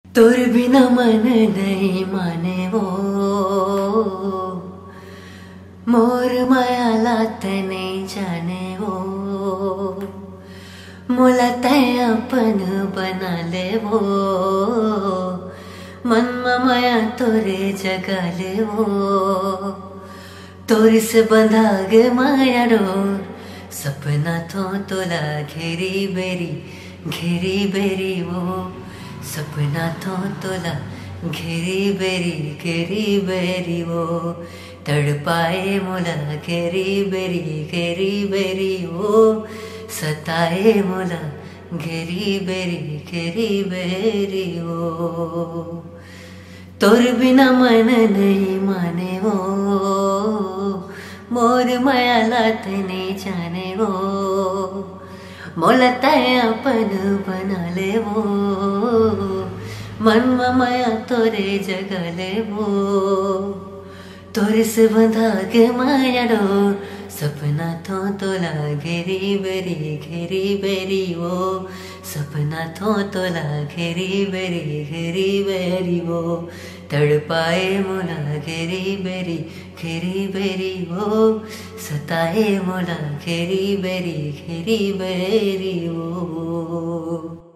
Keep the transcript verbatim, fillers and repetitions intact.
तोर बिना मन नहीं माने वो मोर माया लात नहीं जाने वो मोला तय अपन बना ले वो मन माया तोरे जगा ले वो तोर से बंधा गे माया डोर सपना तो तोला घेरी बेरी घेरी बेरी वो सपना तो तोला घेरी बेरी घेरी बेरी वो तड़पाए मोला घेरी बेरी घेरी बेरी वो सताए मोला घेरी बेरी घेरी बेरी वो तोर बिना मन नहीं माने वो मोर माया लात नहीं जाने वो मोला तय अपन बना ले वो मन माया तोरे जगा ले वो तोरे से बंधा के माया डो सपना तो तोला घेरी बेरी घेरी बेरी वो सपना तो तोला घेरी बेरी घेरी बेरी वो तड़पाए मोला घेरी बेरी घेरी बेरी वो सताए मोला घेरी बेरी घेरी बेरी वो।